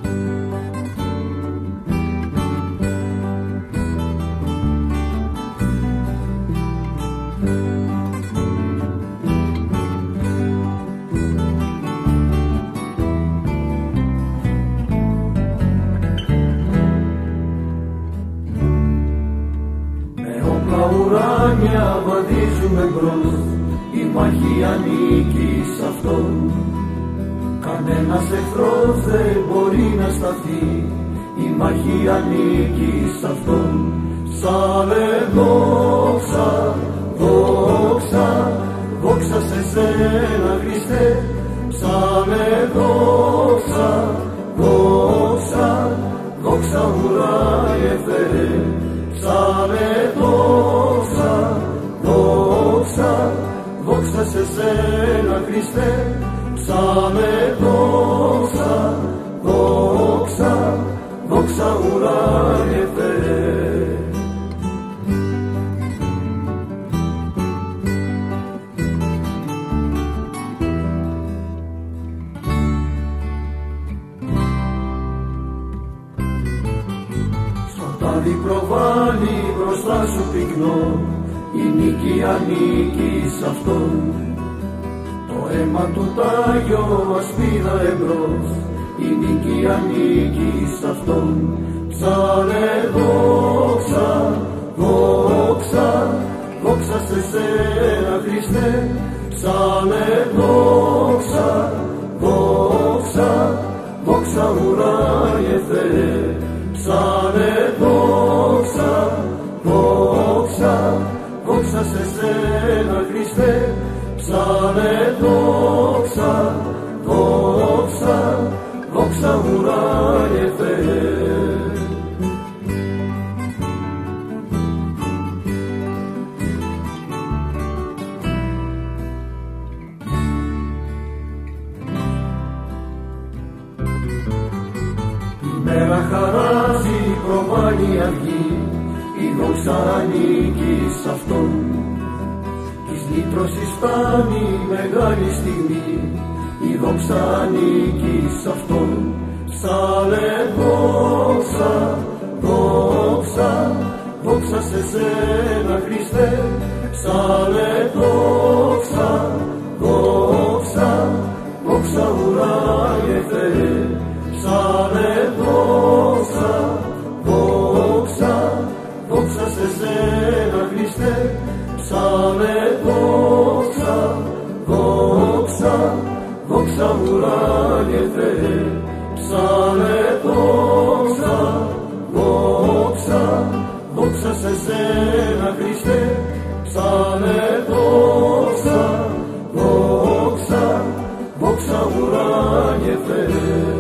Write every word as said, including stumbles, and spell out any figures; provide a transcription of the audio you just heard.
Ουράνια βαδίζουμε μπρος, η μάχη ανήκει σ' αυτόν. Κανένας εχθρός δεν μπορεί να σταθεί, η μάχη ανήκει σ' αυτόν. Ψάλε δόξα, δόξα, δόξα σε σένα Χριστέ. Ψάλε δόξα, δόξα, δόξα ουράνιε Θεέ. Ψάλε δόξα, δόξα, δόξα σε σένα Χριστέ. Ψάλε δόξα, δόξα, δόξα ουράνιε Θεέ. Σκοτάδι προβάλλει μπροστά σου πυκνό, η νίκη ανήκει σ' αυτόν. Το αίμα του Τάγιο ασπίδα εμπρός, η νίκη ανήκει σ' αυτόν. Ψάλε δόξα, δόξα, δόξα σε σένα Χριστέ. Ψάλε δόξα, δόξα, δόξα ουράνιε Θεέ. Ψάλε δόξα, δόξα, δόξα σε σένα Χριστέ. Ψάλε δόξα, δόξα, δόξα ουράνιε Θεέ. Η μέρα χαράζει, προβάλλει αυγή, η δόξα ανήκει σ' αυτόν. Της λύτρωσης φτάνει μεγάλη στιγμή, η δόξα ανήκει σ' αυτόν. Ψάλε δόξα, δόξα, δόξα σε σένα Χριστέ. Ψάλε δόξα, δόξα, δόξα ουράνιε Θεέ. Ψάλε δόξα, δόξα, δόξα σε σένα Χριστέ. Ψάλε δόξα, δόξα, δόξα ουράνιε Θεέ. Ψάλε δόξα, δόξα, δόξα σε σένα Χριστέ. Ψάλε δόξα, δόξα, δόξα ουράνιε Θεέ.